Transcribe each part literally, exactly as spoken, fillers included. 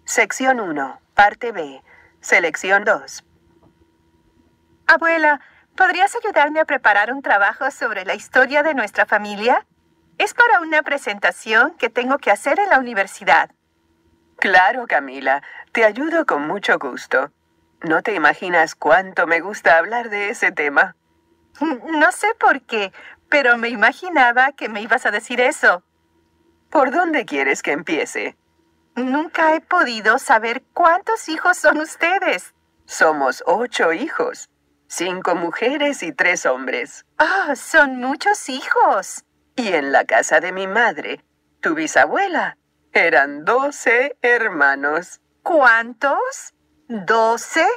Sección uno, parte B, selección dos. Abuela, ¿podrías ayudarme a preparar un trabajo sobre la historia de nuestra familia? Es para una presentación que tengo que hacer en la universidad. Claro, Camila, te ayudo con mucho gusto. No te imaginas cuánto me gusta hablar de ese tema. No sé por qué, pero me imaginaba que me ibas a decir eso. ¿Por dónde quieres que empiece? Nunca he podido saber cuántos hijos son ustedes. Somos ocho hijos, cinco mujeres y tres hombres. ¡Ah, son muchos hijos! Y en la casa de mi madre, tu bisabuela, eran doce hermanos. ¿Cuántos? ¿Doce?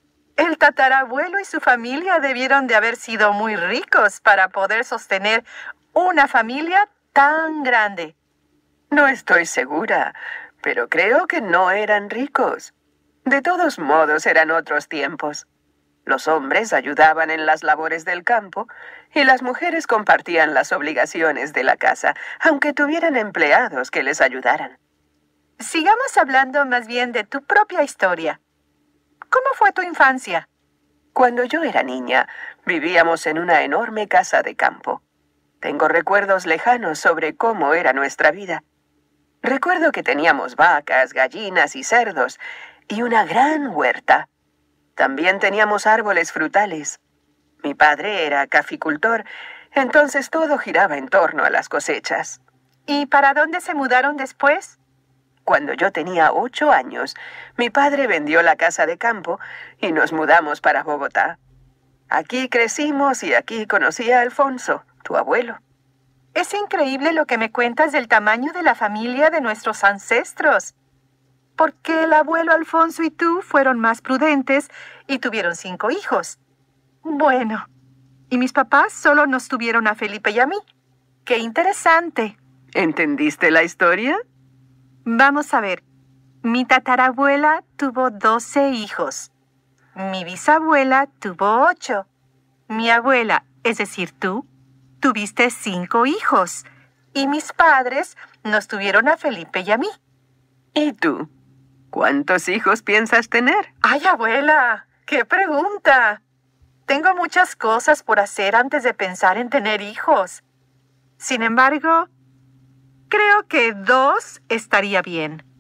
El tatarabuelo y su familia debieron de haber sido muy ricos para poder sostener una familia tan grande. No estoy segura, pero creo que no eran ricos. De todos modos, eran otros tiempos. Los hombres ayudaban en las labores del campo y las mujeres compartían las obligaciones de la casa, aunque tuvieran empleados que les ayudaran. Sigamos hablando más bien de tu propia historia. ¿Cómo fue tu infancia? Cuando yo era niña, vivíamos en una enorme casa de campo. Tengo recuerdos lejanos sobre cómo era nuestra vida. Recuerdo que teníamos vacas, gallinas y cerdos, y una gran huerta. También teníamos árboles frutales. Mi padre era caficultor, entonces todo giraba en torno a las cosechas. ¿Y para dónde se mudaron después? Cuando yo tenía ocho años, mi padre vendió la casa de campo y nos mudamos para Bogotá. Aquí crecimos y aquí conocí a Alfonso, tu abuelo. Es increíble lo que me cuentas del tamaño de la familia de nuestros ancestros. Porque el abuelo Alfonso y tú fueron más prudentes y tuvieron cinco hijos. Bueno, y mis papás solo nos tuvieron a Felipe y a mí. ¡Qué interesante! ¿Entendiste la historia? Vamos a ver. Mi tatarabuela tuvo doce hijos. Mi bisabuela tuvo ocho. Mi abuela, es decir, tú, tuviste cinco hijos. Y mis padres nos tuvieron a Felipe y a mí. ¿Y tú? ¿Cuántos hijos piensas tener? ¡Ay, abuela! ¡Qué pregunta! Tengo muchas cosas por hacer antes de pensar en tener hijos. Sin embargo, creo que dos estaría bien.